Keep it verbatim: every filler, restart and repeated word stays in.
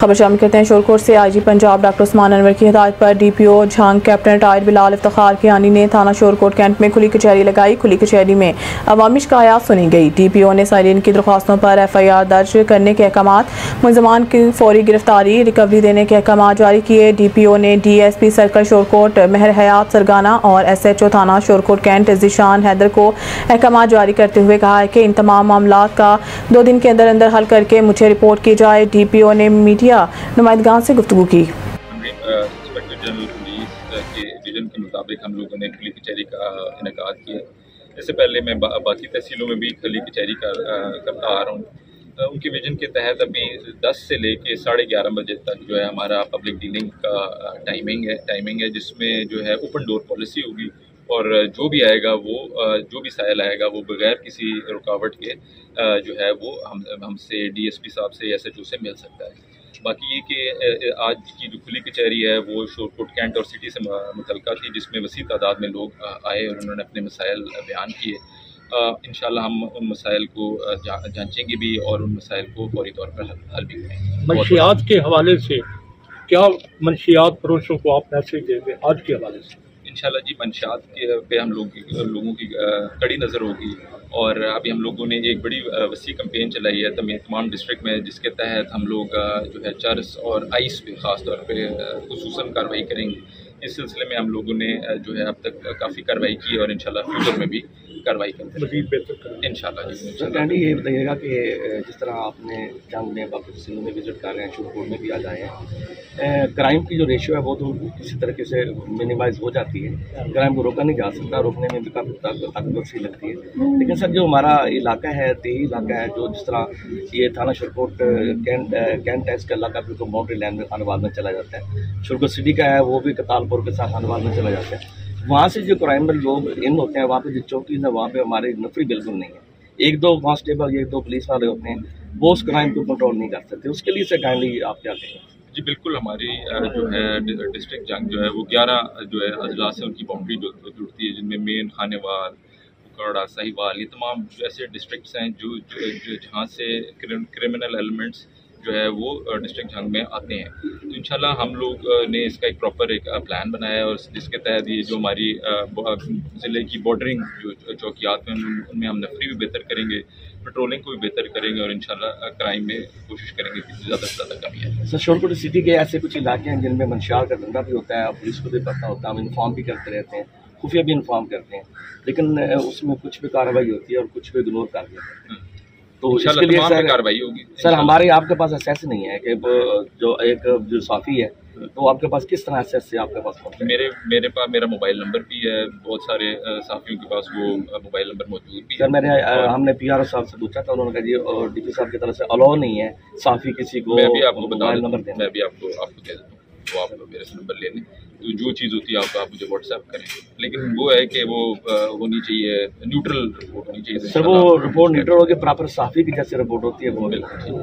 खबर शामिल करते हैं शोरकोट से। I G Punjab doctor Usman Anwar की हिदायत पर D P O Jhang captain retired Bilal Iftikhar Kiani ने थाना शोरकोट कैंट में खुली कचहरी लगाई। खुली कचहरी में अवामी शिकायत सुनी गई। डी पी ओ ने साइलिन की दरख्वास्तों पर एफ आई आर दर्ज करने के अहकाम, मुलजमान की फौरी गिरफ्तारी, रिकवरी देने के अहकाम जारी किए। डी पी ओ ने D S P circle Shorkot Mehar Hayat सरगाना और एस एच ओ थाना शोरकोट कैंट ज़ीशान हैदर को अहकाम जारी करते हुए कहा है कि इन तमाम मामला का दो दिन के अंदर अंदर हल करके मुझे रिपोर्ट की जाए। डी पी ओ ने मीडिया नुमाइंदगान से गुफ्तगू की। इंस्पेक्टर जनरल पुलिस के विजन के मुताबिक हम लोगों ने खुली कचहरी का इनेकाद किया। इससे पहले मैं बा, बाकी तहसीलों में भी खुली कचहरी कर, करता आ रहा हूँ। उनके विजन के तहत अभी दस से लेके साढ़े ग्यारह बजे तक जो है हमारा पब्लिक डीलिंग का टाइमिंग है टाइमिंग है जिसमें जो है ओपन डोर पॉलिसी होगी और जो भी आएगा वो जो भी साइल आएगा वो बगैर किसी रुकावट के जो है वो हम हमसे डी एस पी साहब से एस एच ओ से मिल सकता है। बाकी ये कि आज की जो खुली कचहरी है वो शोरकोट कैंट और सिटी से मुतल्लिका थी, जिसमें वसी तादाद में लोग आए और उन्होंने अपने मसाइल बयान किए। इंशाल्लाह हम उन मसाइल को जांचेंगे भी और उन मसाइल को फौरी तौर पर हल भी करेंगे। मंशियात के हवाले से क्या मंशियात फरोशों को आप मैसेज देंगे आज के हवाले से? इंशाल्लाह जी, मंशियात के पे हम लोग लोगों की कड़ी नज़र होगी और अभी हम लोगों ने एक बड़ी वसी कैंपेन चलाई है तमाम डिस्ट्रिक्ट में, जिसके तहत हम लोग जो है चर्स और आइस पे ख़ास तौर पे खुसूसन कार्रवाई करेंगे। इस सिलसिले में हम लोगों ने जो है अब तक काफ़ी कार्रवाई की और इंशाल्लाह फ्यूचर में भी कार्रवाई करेंगे इंशाल्लाह जी। कैंडी ये बताइएगा कि जिस तरह आपने जंग में बाकी तहसीलों में विजिट कर रहे हैं, शोरकोट में भी आ जाए हैं, क्राइम की जो रेशियो है वो तो किसी तरीके से मिनिमाइज हो जाती है। क्राइम को रोका नहीं जा सकता, रोकने में भी काफ़ी ताकत सी लगती है। लेकिन सर जो हमारा इलाका है, तेही इलाका है, जो जिस तरह ये थाना शोरकोट कैंट कैंट है, इसका इलाका बिल्कुल बाउंड्री लाइन में खानवाद में चला जाता है। शोरकोट सिटी का है वो भी कतालपुर के साथ खानवाद में चला जाता है। वहाँ से जो क्राइमल लोग इन होते हैं, वहाँ पे जो चौकी है वहाँ पे हमारी नफरी बिल्कुल नहीं है। एक दो कांस्टेबल एक दो पुलिस वाले होते हैं, वो उस क्राइम को कंट्रोल नहीं कर सकते। उसके लिए से काइंडली आप क्या कहेंगे? जी बिल्कुल, हमारी जो है डिस्ट्रिक्ट जंग जो है वो ग्यारह जो है अजला से उनकी बाउंड्री जो जुड़ती है, जिनमें मेन खानेवाल, उकड़ा, साहिवाल, ये तमाम ऐसे डिस्ट्रिक्ट्स हैं जो जो जहाँ से क्रिमिनल एलिमेंट्स जो है वो डिस्ट्रिक्ट जंग में आते हैं। तो इंशाल्लाह हम लोग ने इसका एक प्रॉपर एक प्लान बनाया है और जिसके तहत ये जो हमारी ज़िले की बॉर्डरिंग जो चौकियात में उनमें हम नफरी भी बेहतर करेंगे, पेट्रोलिंग को भी बेहतर करेंगे और इंशाल्लाह क्राइम में कोशिश करेंगे कि ज़्यादा से ज़्यादा कमी है। सर शोरकोट सिटी के ऐसे कुछ इलाके हैं जिनमें मंशियात का धंधा भी होता है, पुलिस को भी पता होता है, हम इन्फॉर्म भी करते रहते हैं, खुफिया भी इन्फॉर्म करते हैं, लेकिन उसमें कुछ भी कार्रवाई होती है और कुछ भी इग्नोर कर देते हैं। तो इसके लिए सर कार्रवाई होगी। सर हमारे आपके पास एसेस नहीं है कि जो एक जो साफ़ी है तो आपके पास किस तरह एसेस से आपके पास पहुंचे? मेरे मेरे पास मेरा मोबाइल नंबर भी है, बहुत सारे साफियों के पास वो मोबाइल नंबर मौजूद भी है। सर मैंने हमने पी आर ओ साहब से पूछा था, उन्होंने कहा जी और डी पी साहब की तरफ से अलाउ नहीं है साफ़ी किसी को। मैं भी आपको मोबाइल नंबर दें, मैं भी आपको आपको दे देता हूँ, वो आप मेरे से नंबर ले लें। तो जो चीज़ होती है आप आप मुझे व्हाट्सएप करें, लेकिन वो है कि वो होनी चाहिए न्यूट्रल रिपोर्ट होनी चाहिए। सर वो रिपोर्ट न्यूट्रल होगी, प्रॉपर साफ़ी की जैसे रिपोर्ट होती है वो।